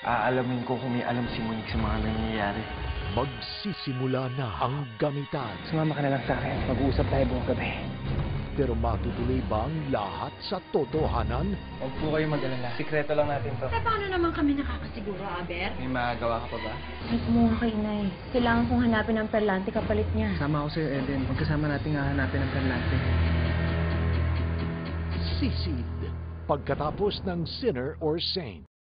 Aalamin ko kung may alam si Monique sa mga nangyayari. Magsisimula na ang gamitan. Sumama ka na lang sa akin. Mag-uusap tayo buong gabi. Pero matutuloy ba ang lahat sa totohanan? Huwag po kayo mag-alala. Sikreto lang natin to. Eh, paano naman kami nakakasiguro, Aber? May magagawa ka pa ba? May kumuha kay Inay. Kailangan kong hanapin ang perlante kapalit niya. Sama ako sa'yo, Eden. Magkasama natin hahanapin ang perlante. Sisid. Pagkatapos ng Sinner or Saint.